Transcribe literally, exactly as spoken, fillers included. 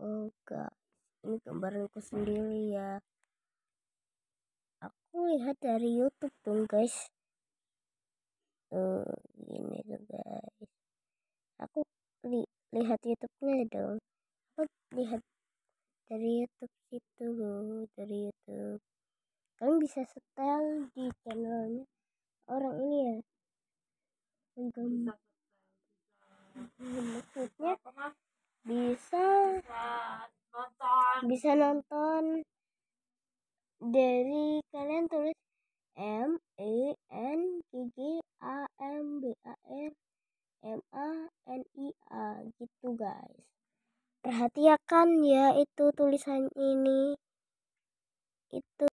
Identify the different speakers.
Speaker 1: Enggak, ini gambaranku sendiri ya. Aku lihat dari YouTube dong guys. Uh, gini tuh guys. Aku li lihat YouTube-nya dong. Aku lihat dari YouTube itu loh, dari YouTube. Kalian bisa setel di channelnya orang ini ya. Maksudnya bisa bisa nonton dari kalian tulis M E N G G A M B A R M A N I A gitu guys. Perhatikan ya itu tulisan ini itu